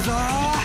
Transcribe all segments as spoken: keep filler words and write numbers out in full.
ぞー。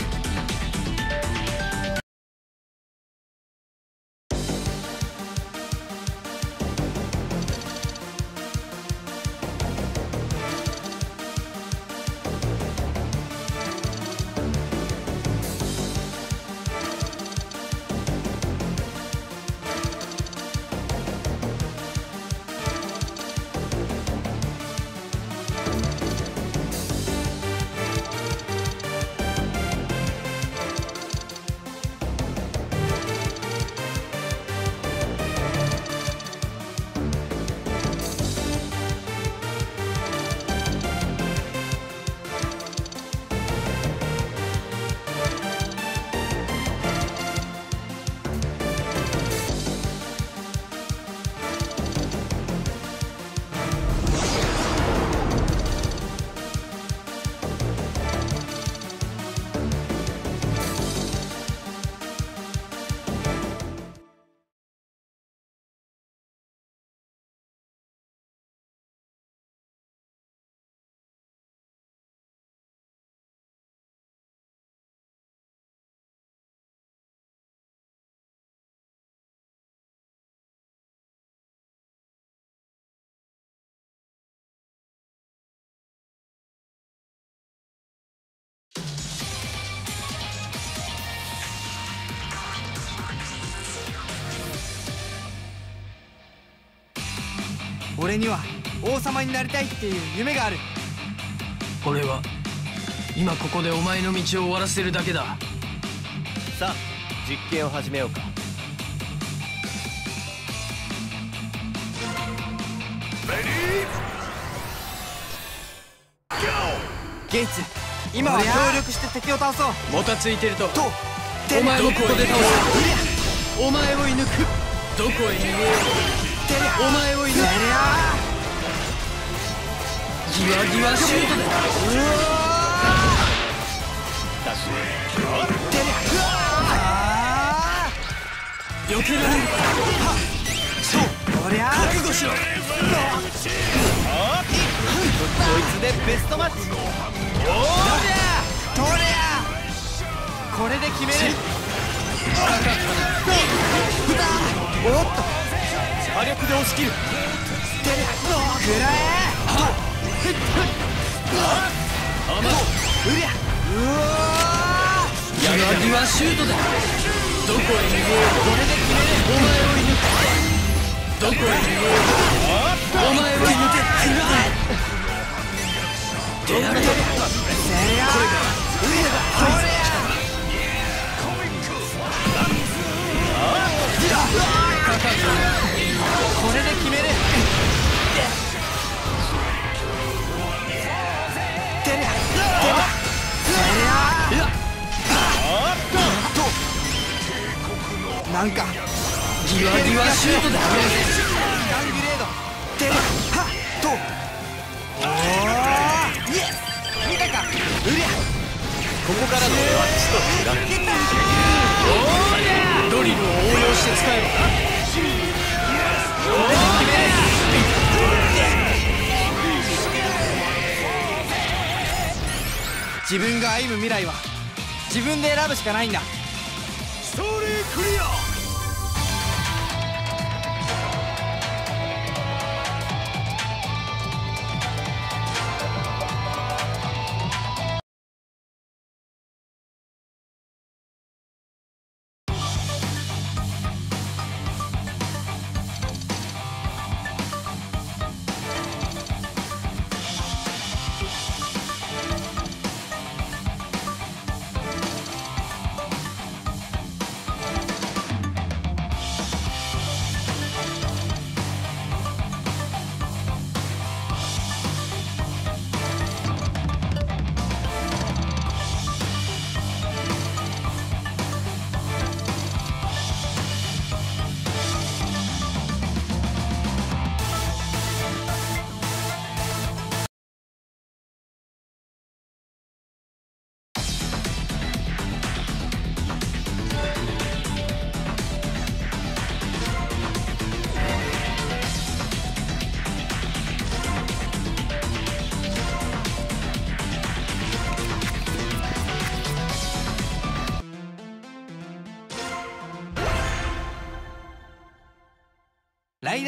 俺には王様になりたいっていう夢がある。 俺は今ここでお前の道を終わらせるだけだ。 さあ実験を始めようか。 ゲイツ、今は協力して敵を倒そう。 もたついてるととお前をここで倒す。お前を射抜く。どこへ逃げよう。お前を射抜く。ギワギワシュートだ。うわー、避けられるか。 そう、おりゃ覚悟しろ。 こいつでベストマッチ。おーりゃとりゃこれで決める。おっと火力で押し切る。 くらえ甘っ。 うりゃうわギワギワシュートだ。どこへ逃げよう。 これで決める。 お前を射抜く。どこへ逃げよう。お前を射抜け。出やがれ。 せりゃこれがうりゃとりゃこれで決める。てりゃてりゃとなんかギワギワシュートだ。 ガングレードてりゃはっとおーイエス見たかうりゃここからの俺は血とフラン。 ドリルを応用して使えば。 これで決める。自分が歩む未来は自分で選ぶしかないんだ。 ストーリークリア。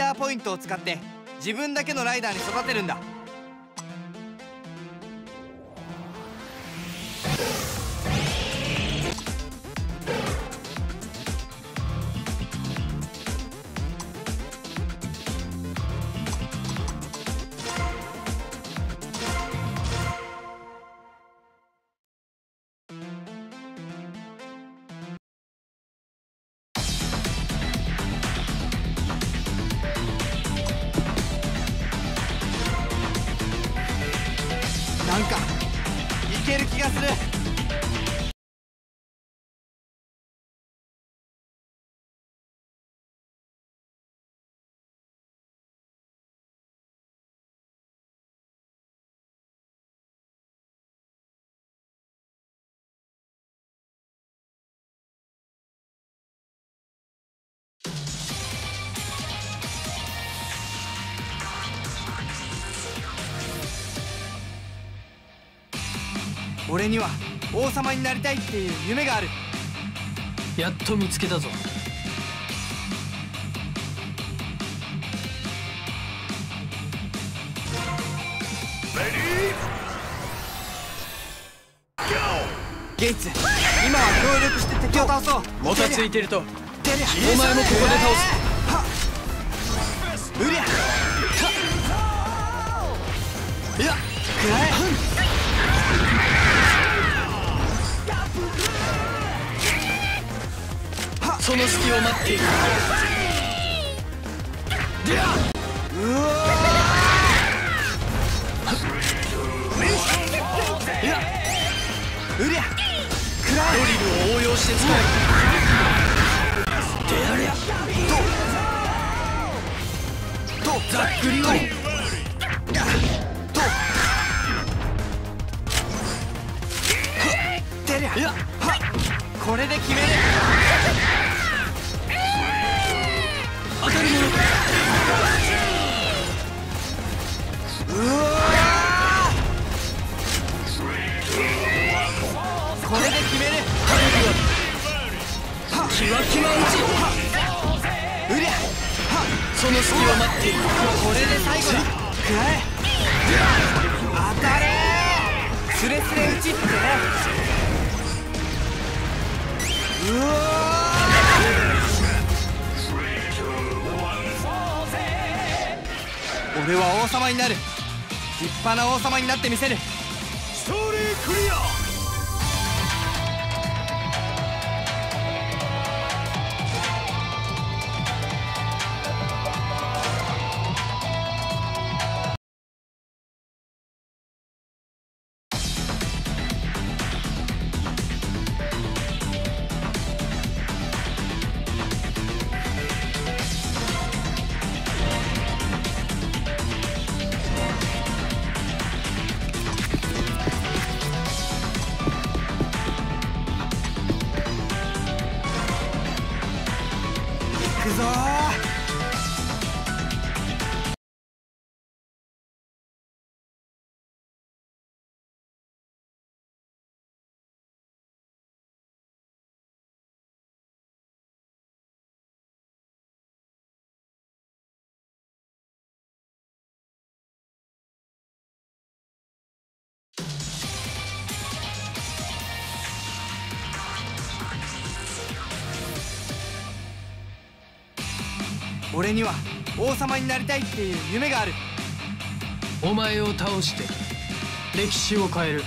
ダーポイントを使って自分だけのライダーに育てるんだ。なんかいける気がする。俺には王様になりたいっていう夢がある。 やっと見つけたぞ。 ゲイツ、今は協力して敵を倒そう。 もたついてるとおお前もここで倒す。 うりゃいやくらえ。 その隙を待っている。 うわいやうりゃくらえ。 ドリルを応用して使え。でありゃととざっくり割りとてりゃいやはっこれで決める。 当たるものうわこれで決める。 キワキワ打ち。 うりゃその隙を待っている。 これで最後だ。くらえ。当たれー。スレスレ打ちってね。うわ俺は王様になる。立派な王様になってみせる。 ストーリークリア。 行くぞー。俺には王様になりたいっていう夢がある。 お前を倒して歴史を変える。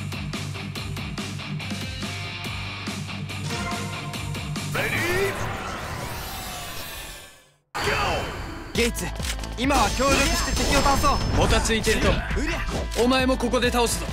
ゲイツ、今は協力して敵を倒そう。 もたついてるとうりゃお前もここで倒すぞ。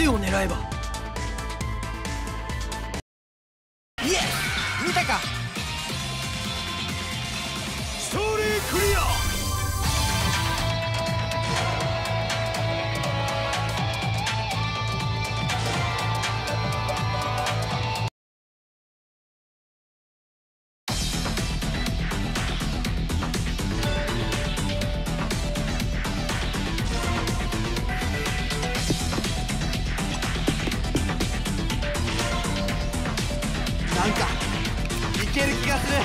を狙えば。 いえ、見たか。 ストーリークリア。 なんかいける気がする。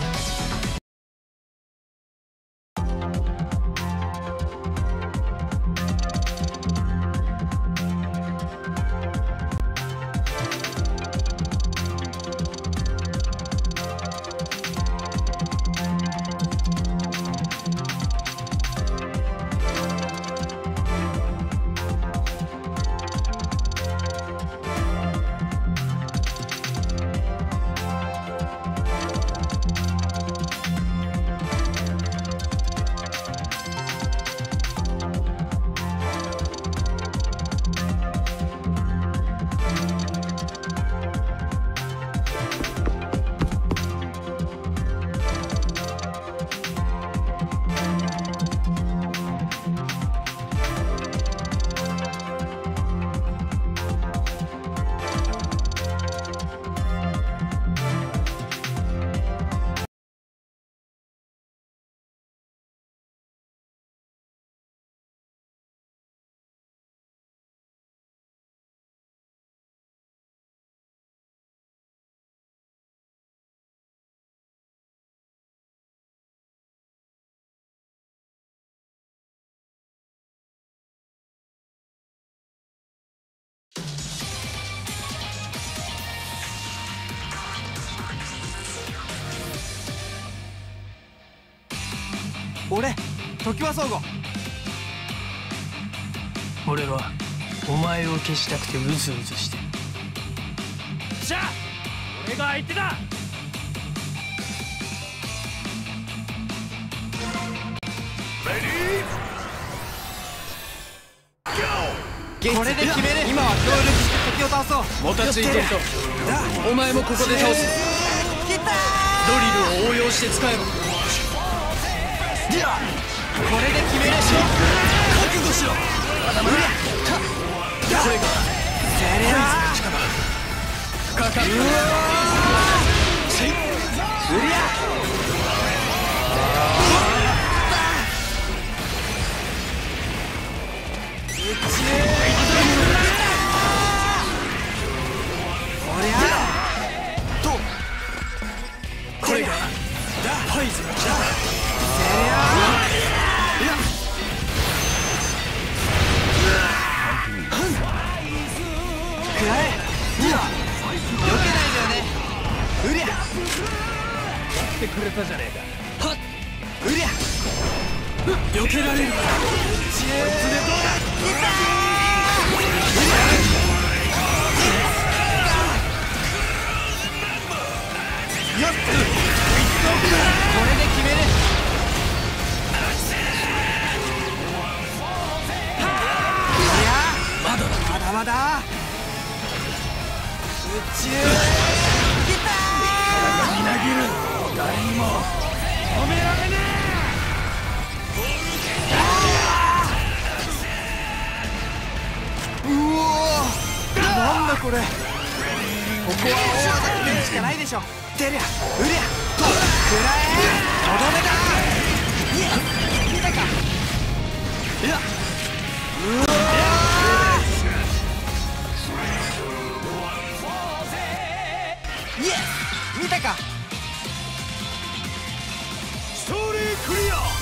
俺、常盤総合。 俺はお前を消したくてうずうずしてる。 じゃあ俺が相手だ。レディーこれで決める。今は協力して敵を倒そう。 もたついてるとお前もここで倒す。 切ったドリルを応用して使えば。 これで決める。 覚悟しろ。まだまだ。これがセレナかかった。 せいうりゃ宇宙こりゃとこれがファイズが来た。 セレナくらえ。避けないでよね。うりゃやってくれたじゃねえか。 はっうりゃ避けられる。 こいつでどうだ。よっこれで決める。いやまだだ。 まだまだ宇宙きたみなぎる。誰にも止められねうおーなんだこれ。ここは大技決めるしかないでしょ。出りゃうりゃとくらえとどめだ。いや見たか。いやうわーイエス見たか。 え。ストーリークリア。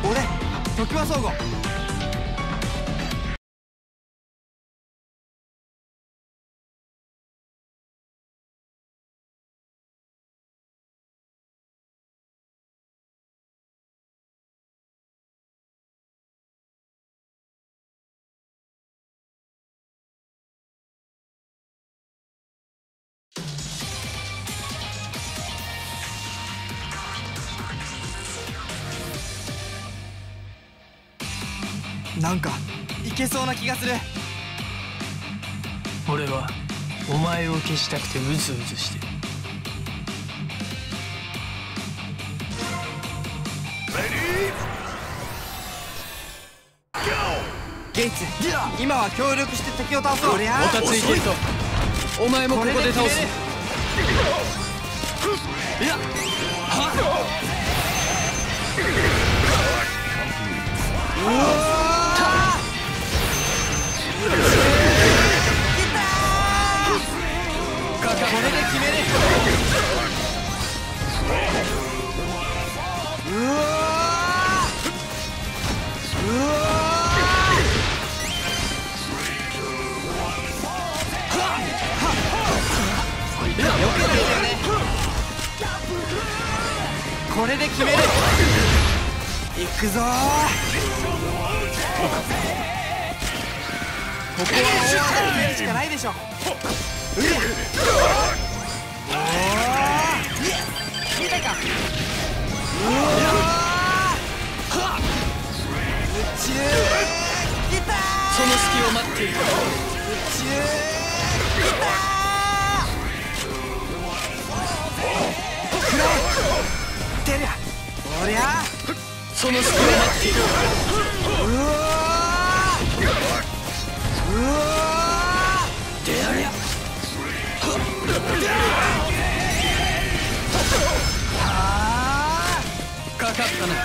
俺常盤総合。なんかいけそうな気がする。 俺はお前を消したくてうずうずしてる。 ゲイツ、今は協力して敵を倒そう。 もたついてるとお前もここで倒す。いやはっうわこれで決める。うわうわよくないよね。これで決める。いくぞー。ここは大技を決めるしかないでしょ。うれおー見たか。うわー宇宙きたー。 その隙を待っている。 宇宙きたー。くらえ出りゃおりゃその隙を待っている。 うわーうわー出やりゃはあかかったな。 いや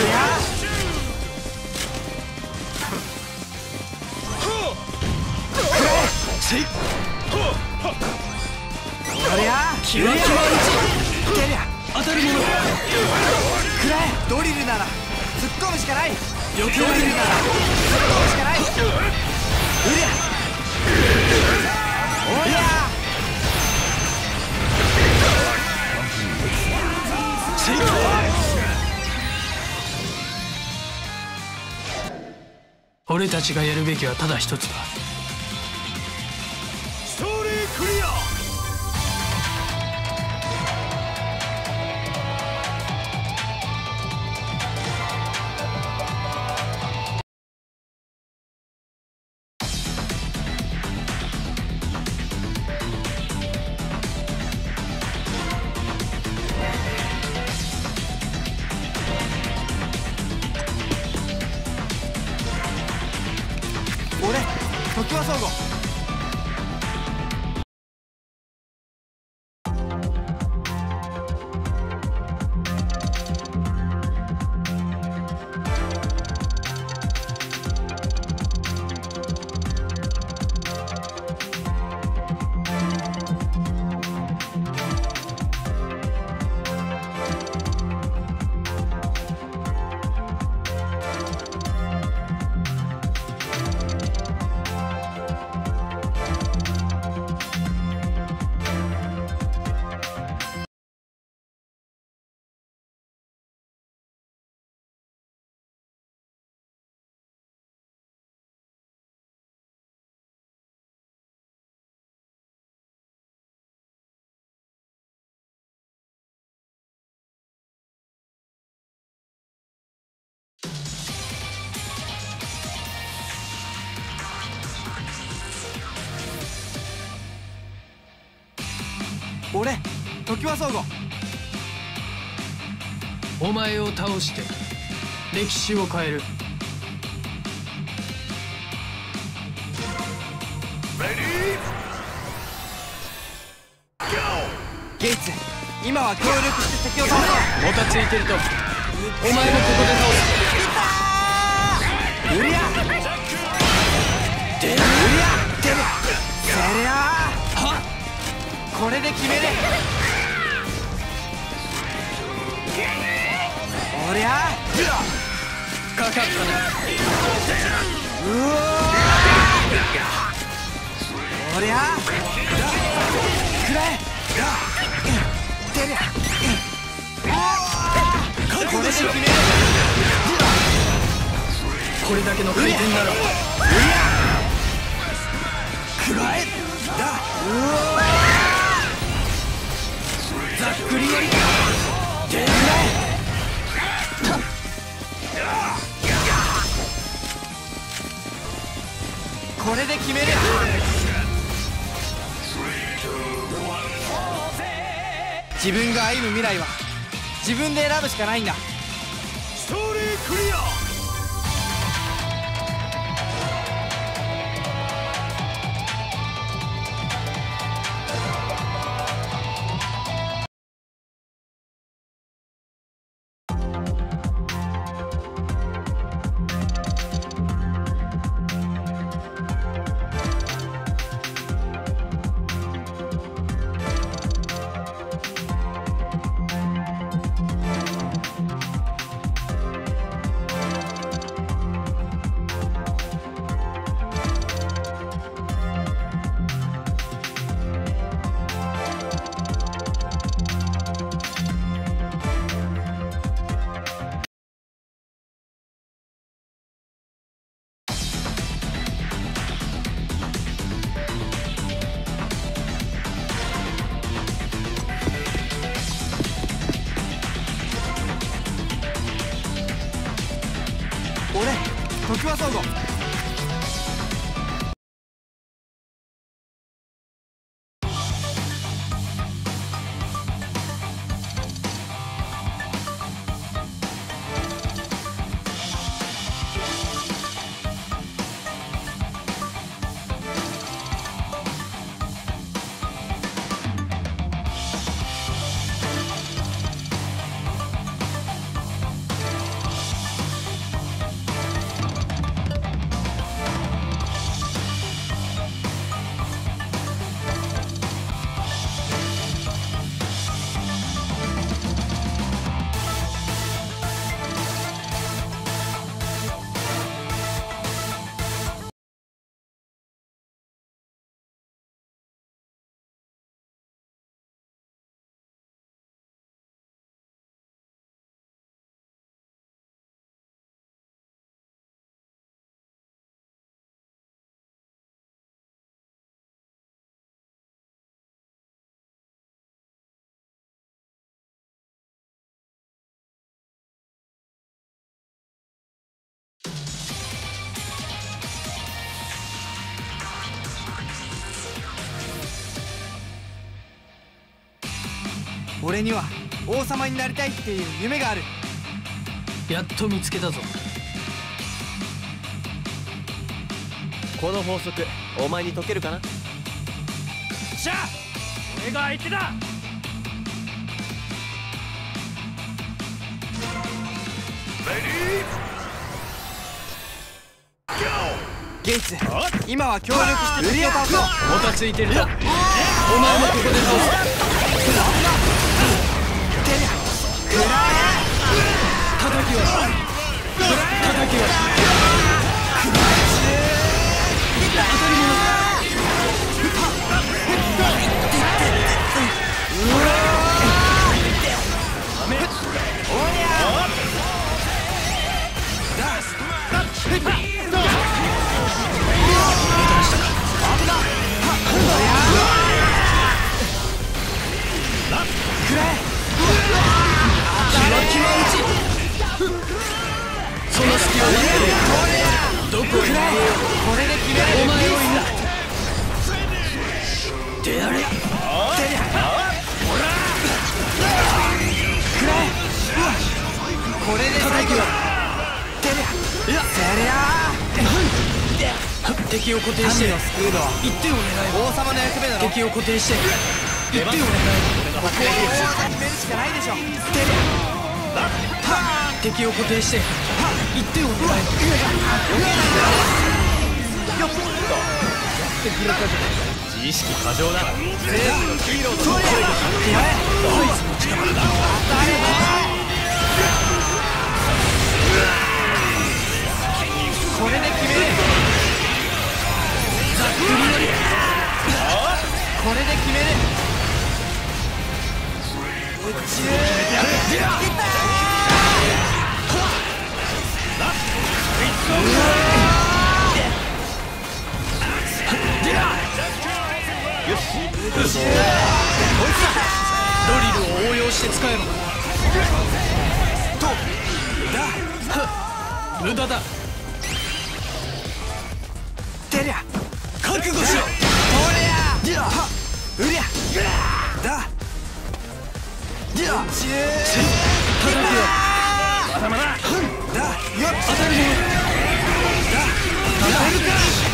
せいおりゃキワキワ打ち出りゃ当たるもの。 くらえドリルなら突っ込むしかない。 余計ドリルなら突っ込むしかない。うりゃおりゃせい俺たちがやるべきはただ一つだ。 ストーリークリア。 俺常盤総合。俺常盤総合。 お前を倒して歴史を変える。 ゲイツ、今は協力して敵を倒そう。 もたついてるとお前もここで倒す。 うりゃ出る。 うりゃ出るせりゃはっこれで決める。おりゃかったな。 うおー、おりゃくらえ出りゃこれで決める。 これだけの回転ならくらえだ。うおざっくり割り出る。これで決める。自分が歩む未来は自分で選ぶしかないんだ。 ストーリークリア。 俺常盤総合。俺には王様になりたいっていう夢がある。 やっと見つけたぞ。 この法則お前に解けるかな。 しゃあ、俺が相手だ。 ゲイツ、今は協力して敵を倒そう。 もたついてるな。お前もここで倒す。叩きは叩きはその隙を見てどこへ逃げよう。これで決める。お前をいな出やれ。出りゃこれで最後。出りゃ出りゃ敵を固定して民を救うのはいってんを狙え。 王様の役目だろ。 敵を固定していってんを狙え。 ここは王が決めるしかないでしょ。出りゃ敵を固定していってんを狙え。 自意識過剰だ。 全部のヒーローの声が聞こえ。 ドリルを応用して使えろ。 とだ無駄だ。 てりゃ覚悟しろ。 とりゃはうりゃだじゃちゅ叩くよ。 まだまだだよっ当たるぞ。 だやるか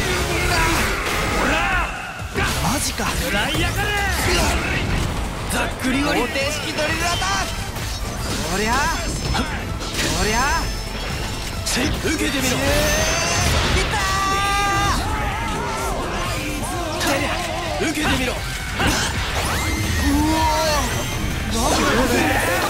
マジか食らいやがれ。 ざっくり割り。 方程式ドリルアタックそりゃそりゃ受けてみろ。 いったーてりゃ受けてみろ。 うおーなんだこれ